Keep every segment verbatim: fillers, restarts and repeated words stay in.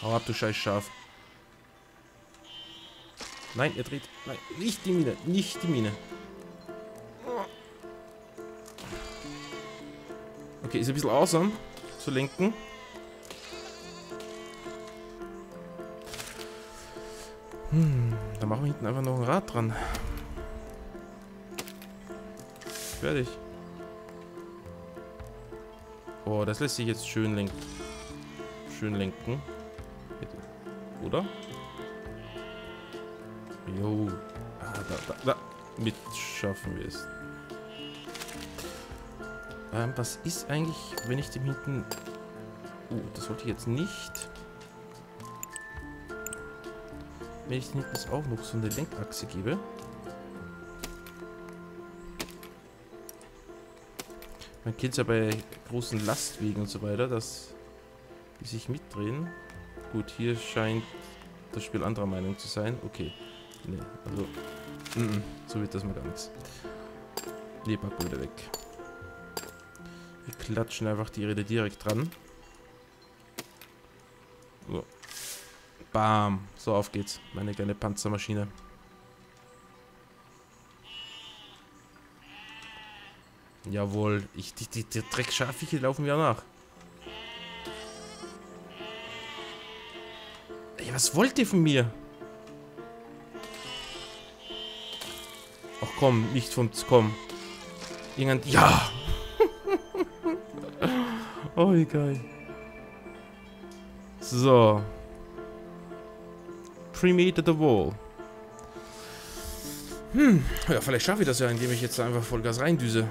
Hau ab, du scheiß Schaf. Nein, er dreht. Nein, nicht die Mine. Nicht die Mine. Okay, ist ein bisschen awesome zu lenken. Hm, da machen wir hinten einfach noch ein Rad dran. Fertig. Oh, das lässt sich jetzt schön lenken. Schön lenken. Oder? Jo. Ah, da, da, da. Mit schaffen wir es. Ähm, was ist eigentlich, wenn ich dem hinten... Oh, das wollte ich jetzt nicht. Wenn ich dem hinten jetzt auch noch so eine Lenkachse gebe. Man kennt es ja bei großen Lastwegen und so weiter, dass die sich mitdrehen. Gut, hier scheint das Spiel anderer Meinung zu sein. Okay. Nee, also... Mm -mm, so wird das mal gar nichts. Nee, packen wir wieder weg. Wir klatschen einfach die Räder direkt dran. So. Bam. So, auf geht's. Meine kleine Panzermaschine. Jawohl. Ich, die, die, die Drecksschafviecher laufen ja nach. Ey, was wollt ihr von mir? Ach komm, nicht von... Komm. Irgendein... Ja! Oh, wie geil. So. Cremate the wall. Hm. Ja, vielleicht schaffe ich das ja, indem ich jetzt einfach Vollgas reindüse.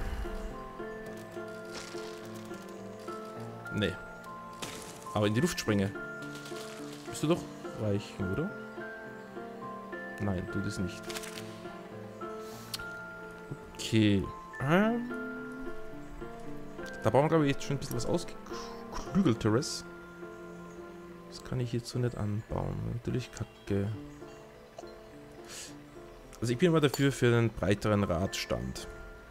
Nee. Aber in die Luft springe. Bist du doch reichen, oder? Nein, tut es nicht. Okay. Ähm. Da brauchen wir, glaube ich, jetzt schon ein bisschen was ausgeklügelteres. Das kann ich jetzt so nicht anbauen. Natürlich kacke. Also ich bin immer dafür für einen breiteren Radstand.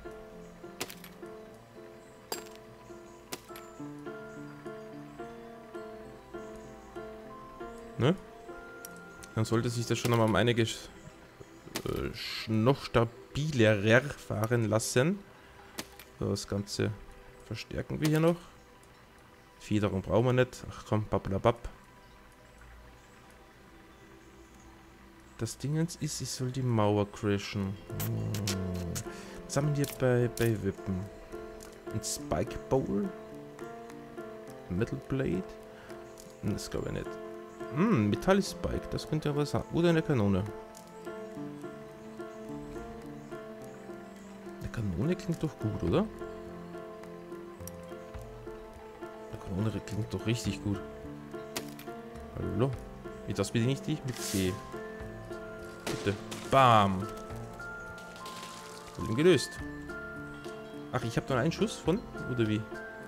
Ne? Dann sollte sich das schon einmal um einiges äh, noch stabiler fahren lassen. So, das Ganze verstärken wir hier noch. Federung brauchen wir nicht. Ach komm, bablabab. Das Dingens ist, ich soll die Mauer crashen. Hm. Was haben wir bei, bei Wippen? Ein Spike Bowl? Metal Blade? Das glaube ich nicht. Hm, Metall Spike, das könnte ja was sein. Oder eine Kanone. Eine Kanone klingt doch gut, oder? Eine Kanone klingt doch richtig gut. Hallo? Mit was bin ich nicht? Mit C. Bitte. Bam. Problem gelöst. Ach, ich habe nur einen Schuss von? Oder wie?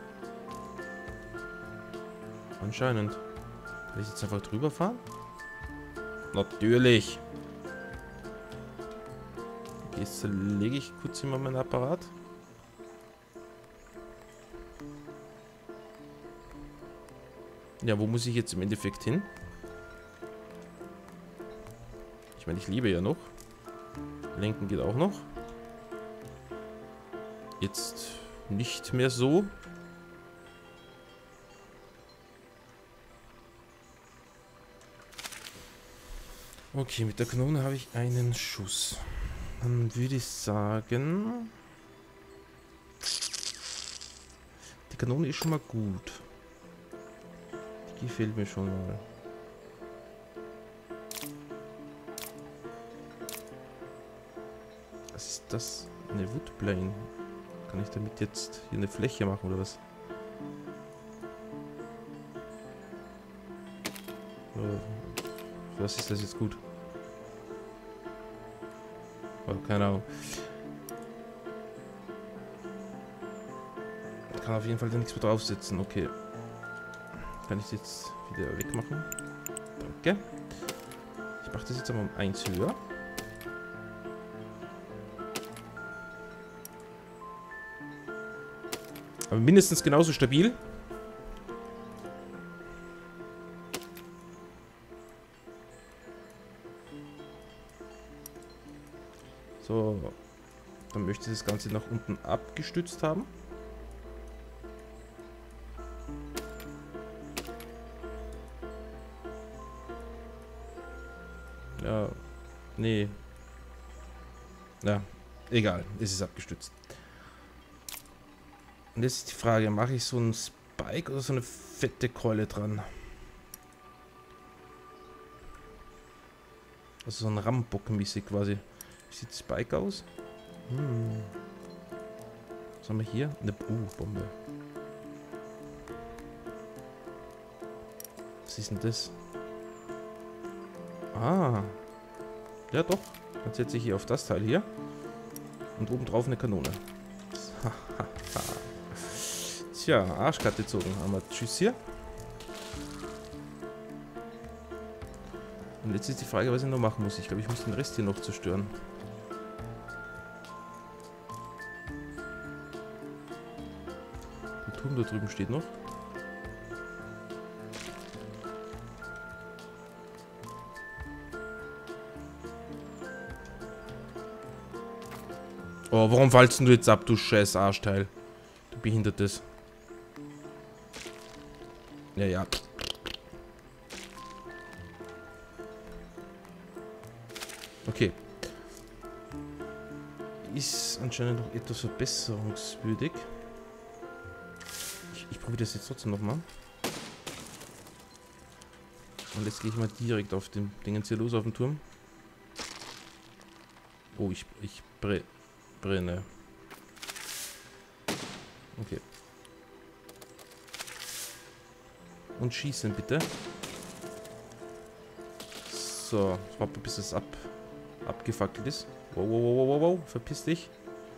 Anscheinend. Kann ich jetzt einfach drüber fahren? Natürlich. Okay, jetzt lege ich kurz immer meinen Apparat. Ja, wo muss ich jetzt im Endeffekt hin? Ich meine, ich lebe ja noch. Lenken geht auch noch. Jetzt nicht mehr so. Okay, mit der Kanone habe ich einen Schuss. Dann würde ich sagen... Die Kanone ist schon mal gut. Die gefällt mir schon mal. Was ist das? Eine Woodplane. Kann ich damit jetzt hier eine Fläche machen oder was? Für was ist das jetzt gut? Oh, keine Ahnung. Ich kann auf jeden Fall da nichts mehr draufsetzen. Okay. Kann ich das jetzt wieder wegmachen? Danke. Ich mache das jetzt aber um eins höher. Aber mindestens genauso stabil. So, dann möchte ich das Ganze nach unten abgestützt haben. Ja, nee. Ja, egal, es ist abgestützt. Und jetzt ist die Frage, mache ich so einen Spike oder so eine fette Keule dran? Also so ein Rambock-mäßig quasi. Wie sieht Spike aus? Hm. Was haben wir hier? Eine uh, Bombe. Was ist denn das? Ah. Ja doch. Dann setze ich hier auf das Teil hier. Und oben drauf eine Kanone. Tja, Arschkarte gezogen. Einmal tschüss hier. Und jetzt ist die Frage, was ich noch machen muss. Ich glaube, ich muss den Rest hier noch zerstören. Der Turm da drüben steht noch. Oh, warum fallst du jetzt ab, du scheiß Arschteil? Du Behindertes. Ja, ja. Okay. Ist anscheinend noch etwas verbesserungswürdig. Ich, ich probiere das jetzt trotzdem nochmal. Und jetzt gehe ich mal direkt auf den Dingens hier los auf dem Turm. Oh, ich, ich bre, brenne. Okay. Und schießen bitte. So, ich warte, bis es ab, abgefackelt ist. Wow, wow, wow, wow, wow, verpiss dich.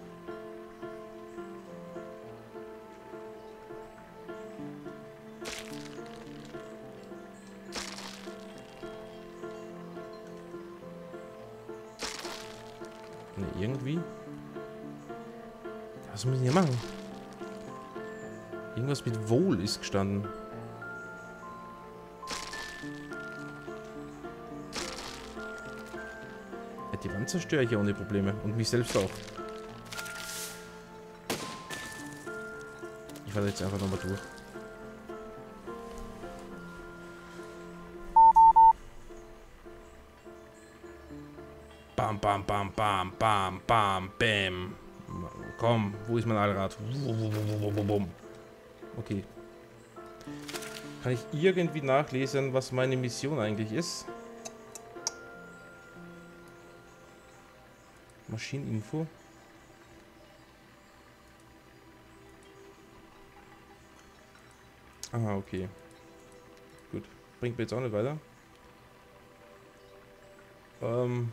Ne, irgendwie. Was müssen wir hier machen? Irgendwas mit Wohl ist gestanden. Die Wand zerstöre ich ja ohne Probleme. Und mich selbst auch. Ich warte jetzt einfach nochmal durch. Bam, bam, bam, bam, bam, bam, bam. Komm, wo ist mein Allrad? Okay. Kann ich irgendwie nachlesen, was meine Mission eigentlich ist? Maschineninfo. Aha, okay. Gut. Bringt mir jetzt auch nicht weiter. Ähm.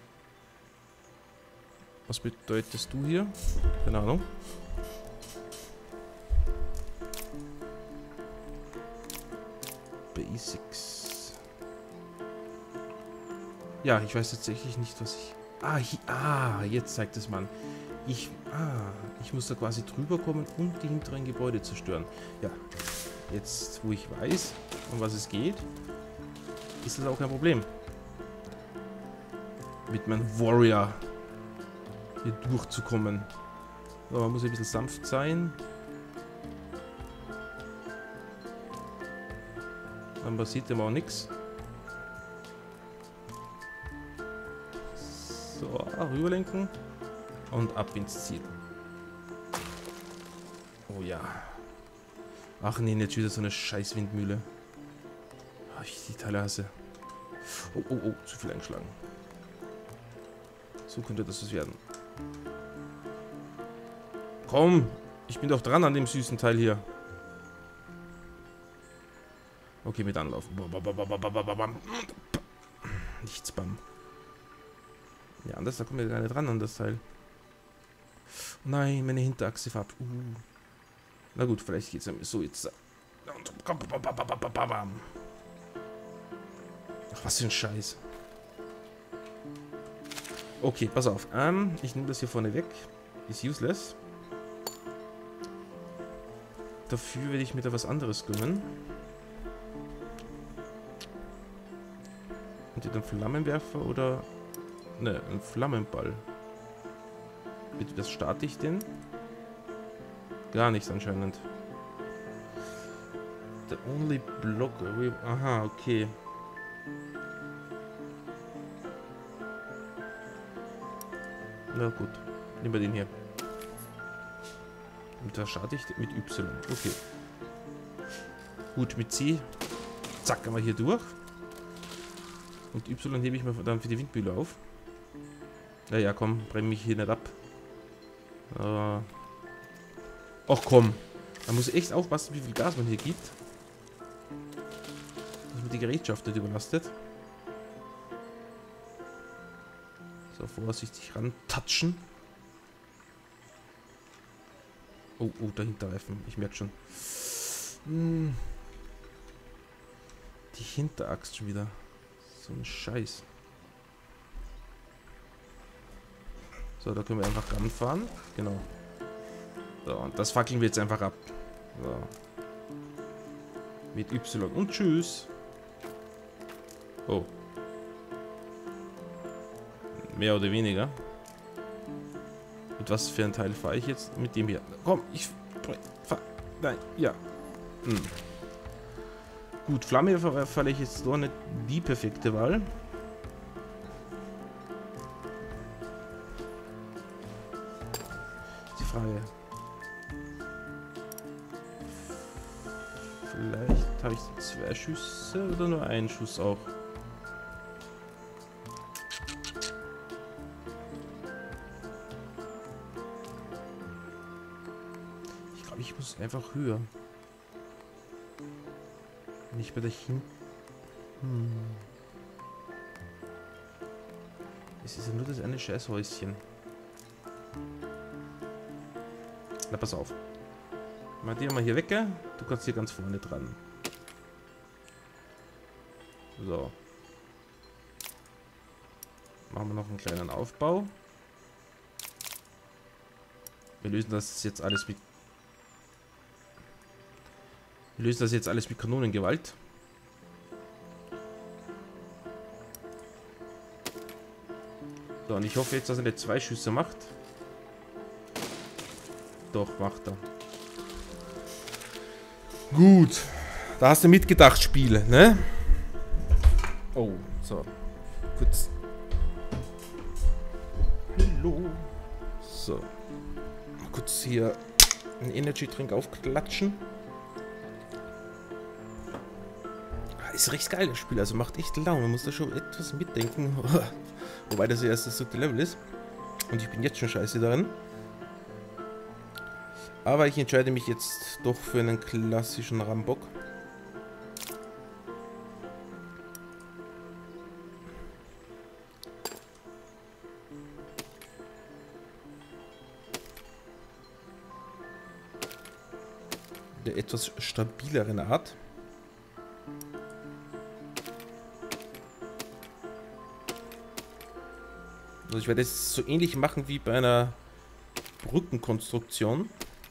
Was bedeutest du hier? Keine Ahnung. Basics. Ja, ich weiß tatsächlich nicht, was ich... Ah, hier, ah, jetzt zeigt es man. Ich, ah, ich muss da quasi drüber kommen und die hinteren Gebäude zerstören. Ja, jetzt, wo ich weiß, um was es geht, ist das auch kein Problem. Mit meinem Warrior hier durchzukommen. So, man muss ein bisschen sanft sein. Dann passiert dem auch nichts. So, rüberlenken und ab ins Ziel. Oh ja. Ach nee, jetzt wieder so eine scheiß Windmühle. Oh, ich die Teile hasse. Oh, oh, oh, zu viel eingeschlagen. So könnte das werden. Komm, ich bin doch dran an dem süßen Teil hier. Okay, mit Anlauf. Nicht Spam. Ja, anders, da kommen wir gar nicht ran an das Teil. Nein, meine Hinterachse fahrt. Uh. Na gut, vielleicht geht es so jetzt. Ach, was für ein Scheiß. Okay, pass auf. Ähm, ich nehme das hier vorne weg. Ist useless. Dafür werde ich mir da was anderes gönnen. Und den Flammenwerfer oder... Ne, ein Flammenball. Bitte, was starte ich denn? Gar nichts anscheinend. The only block... Aha, okay. Na gut, nehmen wir den hier. Und da starte ich mit Y. Okay. Gut, mit C. Zack, haben wir hier durch. Und Y hebe ich mir dann für die Windmühle auf. Naja, komm, bremse mich hier nicht ab. Äh. Ach komm. Man muss echt aufpassen, wie viel Gas man hier gibt. Dass man die Gerätschaft nicht überlastet. So, vorsichtig rantatschen. Oh, oh, der Hinterreifen. Ich merke schon. Hm. Die Hinterachse schon wieder. So ein Scheiß. So, da können wir einfach ranfahren. Genau. So, und das fackeln wir jetzt einfach ab. So. Mit Y. Und tschüss. Oh. Mehr oder weniger. Mit was für ein Teil fahre ich jetzt? Mit dem hier. Komm, ich fahr. Nein, ja. Hm. Gut, Flamme falle ich jetzt doch nicht die perfekte Wahl. Die Frage. Vielleicht habe ich zwei Schüsse oder nur einen Schuss auch. Ich glaube, ich muss einfach höher. Nicht bei der Hin... Hm. Es ist ja nur das eine Scheißhäuschen. Na, pass auf. Mal die mal hier weg, gell? Du kannst hier ganz vorne dran. So. Machen wir noch einen kleinen Aufbau. Wir lösen das jetzt alles mit... Wir lösen das jetzt alles mit Kanonengewalt. So, und ich hoffe jetzt, dass er nicht zwei Schüsse macht. Doch, macht er. Gut. Da hast du mitgedacht, Spiele, ne? Oh, so. Kurz. Hallo. So. Mal kurz hier einen Energy Drink aufklatschen. Ist recht geil, das Spiel. Also macht echt Laune. Man muss da schon etwas mitdenken. Wobei das ja erst das dritte Level ist. Und ich bin jetzt schon scheiße darin. Aber ich entscheide mich jetzt doch für einen klassischen Rambock. Der etwas stabileren Art. Also ich werde es so ähnlich machen wie bei einer Brückenkonstruktion.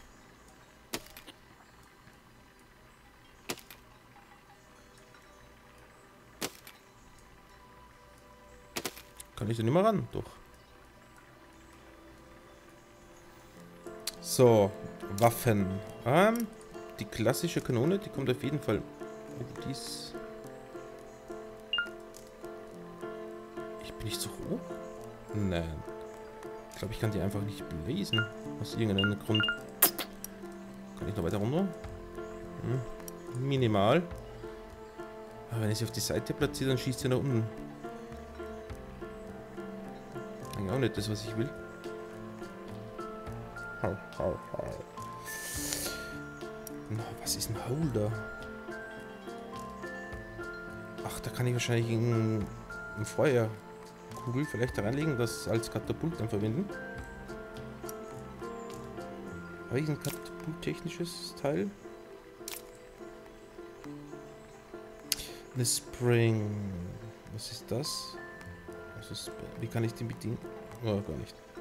Kann ich da nicht mehr ran? Doch. So, Waffen. Ähm, die klassische Kanone, die kommt auf jeden Fall. Oh, dies. Ich bin nicht so hoch? Nein. Ich glaube, ich kann die einfach nicht blasen. Aus irgendeinem Grund. Kann ich noch weiter runter? Hm. Minimal. Aber wenn ich sie auf die Seite platziere, dann schießt sie nach unten. Eigentlich auch nicht das, was ich will. Hau, hau, hau. Was ist ein Holder? Ach, da kann ich wahrscheinlich ein, ein Feuerkugel vielleicht da reinlegen, das als Katapult dann verwenden. Habe ich ein katapulttechnisches Teil? Eine Spring. Was ist das? Was ist, wie kann ich den bedienen? Oh, gar nicht.